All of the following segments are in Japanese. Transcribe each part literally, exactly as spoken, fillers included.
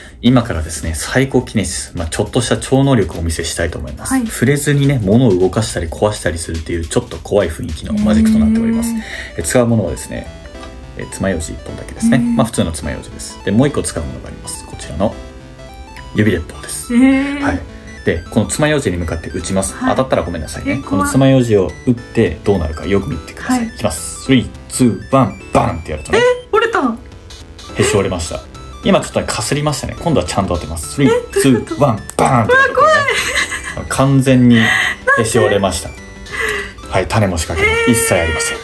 今からですね、最高記念室、まあ、ちょっとした超能力をお見せしたいと思います。 はい、 触れずにね、物を動かしたり壊したりするっていうちょっと怖い雰囲気のマジックとなっております。え使うものはですね、え爪楊枝いっぽんだけですね。まあ普通の爪楊枝です。で、もういっこ使うものがあります。こちらの指鉄砲です。はい。で、この爪楊枝に向かって打ちます。はい、当たったらごめんなさいね。この爪楊枝を打ってどうなるかよく見てください。はい、いきます。スリー、ツー、ワン、バンってやるとね。 えー、折れた。 へし折れました。今ちょっとかすりましたね。今度はちゃんと当てます。スリー、ツー、ワン、バーンってやるとね。完全にへし折れました。はい、種も仕掛けも一切ありません。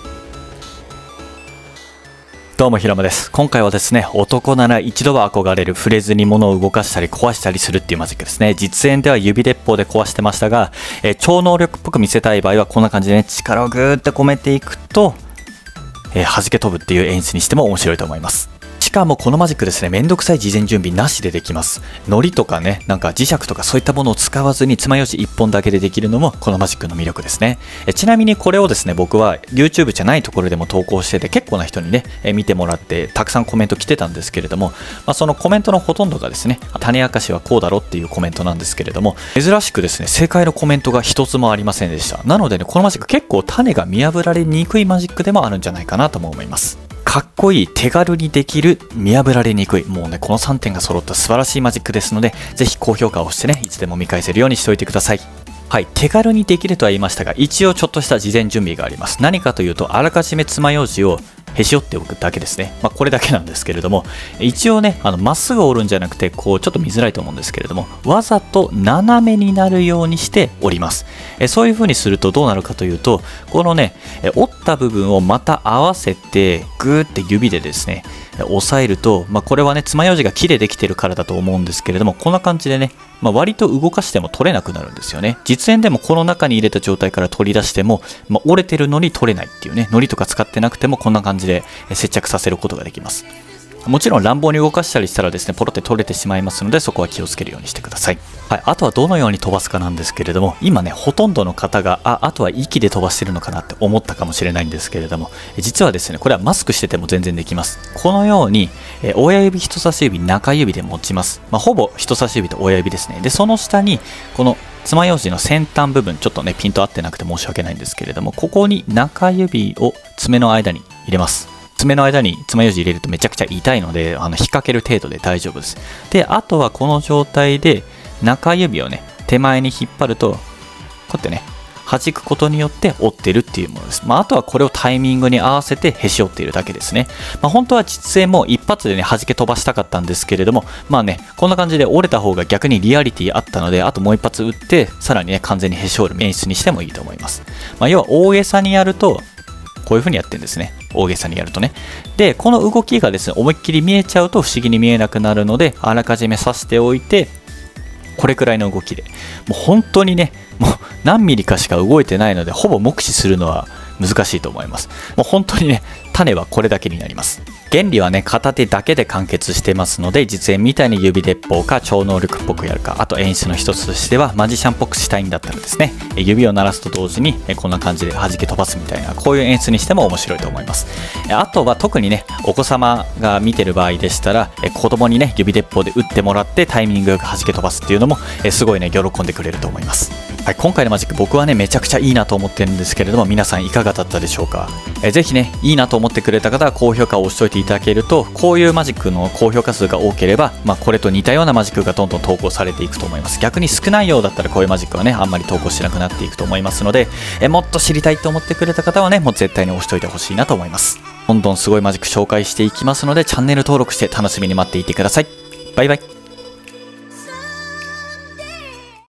どうも平間です。今回はですね、男なら一度は憧れる触れずに物を動かしたり壊したりするっていうマジックですね。実演では指鉄砲で壊してましたが、えー、超能力っぽく見せたい場合はこんな感じでね、力をぐーっと込めていくと、えー、弾け飛ぶっていう演出にしても面白いと思います。しかもこのマジックですね、めんどくさい事前準備なしでできます。糊とかね、なんか磁石とかそういったものを使わずに爪楊枝いっぽんだけでできるのもこのマジックの魅力ですね。えちなみにこれをですね、僕は YouTube じゃないところでも投稿してて結構な人にね、え見てもらってたくさんコメント来てたんですけれども、まあ、そのコメントのほとんどがですね、種明かしはこうだろっていうコメントなんですけれども、珍しくですね、正解のコメントが一つもありませんでした。なのでね、このマジック結構種が見破られにくいマジックでもあるんじゃないかなとも思います。かっこいい、手軽にできる、見破られにくい、もうねこのさんてんが揃った素晴らしいマジックですので、ぜひ高評価を押してね、いつでも見返せるようにしておいてください。はい、手軽にできるとは言いましたが、一応ちょっとした事前準備があります。何かというと、あらかじめ爪楊枝をへし折っておくだけですね。まあこれだけなんですけれども、一応ね、あのまっすぐ折るんじゃなくて、こうちょっと見づらいと思うんですけれども、わざと斜めになるようにして折ります。えそういう風にするとどうなるかというと、このね、折った部分をまた合わせて、グーって指でですね、押さえると、まあ、これはね、爪楊枝が木でできてるからだと思うんですけれども、こんな感じでね、まあ、割と動かしても取れなくなるんですよね。実演でもこの中に入れた状態から取り出しても、まあ、折れてるのに取れないっていうね、糊とか使ってなくてもこんな感じで接着させることができます。もちろん乱暴に動かしたりしたらですね、ポロって取れてしまいますので、そこは気をつけるようにしてください。はい、あとはどのように飛ばすかなんですけれども、今ね、ほとんどの方が、あ、あとは息で飛ばしてるのかなって思ったかもしれないんですけれども、実はですね、これはマスクしてても全然できます。このように、え親指、人差し指、中指で持ちます。まあ、ほぼ人差し指と親指ですね。で、その下に、この爪楊枝の先端部分、ちょっとね、ピント合ってなくて申し訳ないんですけれども、ここに中指を爪の間に入れます。爪の間に爪楊枝入れるとめちゃくちゃ痛いので、あの引っ掛ける程度で大丈夫です。で、あとはこの状態で中指をね、手前に引っ張ると、こうやってね、弾くことによって折ってるっていうものです。まあ、あとはこれをタイミングに合わせてへし折っているだけですね。まあ、本当は実演も一発でね、弾け飛ばしたかったんですけれども、まあね、こんな感じで折れた方が逆にリアリティあったので、あともう一発打って、さらにね、完全にへし折る演出にしてもいいと思います。まあ、要は大げさにやると、こういう風にやってるんですね。大げさにやるとね。で、この動きがですね、思いっきり見えちゃうと不思議に見えなくなるので、あらかじめ刺しておいて、これくらいの動きで。もう本当にね、もう何ミリかしか動いてないので、ほぼ目視するのは難しいと思います。もう本当にね、種はこれだけになります。原理はね、片手だけで完結してますので、実演みたいに指鉄砲か超能力っぽくやるか、あと演出の一つとしてはマジシャンっぽくしたいんだったらですね、指を鳴らすと同時にこんな感じで弾け飛ばすみたいな、こういう演出にしても面白いと思います。あとは特にね、お子様が見てる場合でしたら、子供にね、指鉄砲で撃ってもらってタイミングよく弾け飛ばすっていうのもすごいね、喜んでくれると思います。はい、今回のマジック僕はね、めちゃくちゃいいなと思ってるんですけれども、皆さんいかがだったでしょうか。えぜひね、いいなと思ってくれた方は高評価を押しておいていただけると、こういうマジックの高評価数が多ければ、まあ、これと似たようなマジックがどんどん投稿されていくと思います。逆に少ないようだったらこういうマジックはね、あんまり投稿しなくなっていくと思いますので、えもっと知りたいと思ってくれた方はね、もう絶対に押しておいてほしいなと思います。どんどんすごいマジック紹介していきますので、チャンネル登録して楽しみに待っていてください。バイバイ。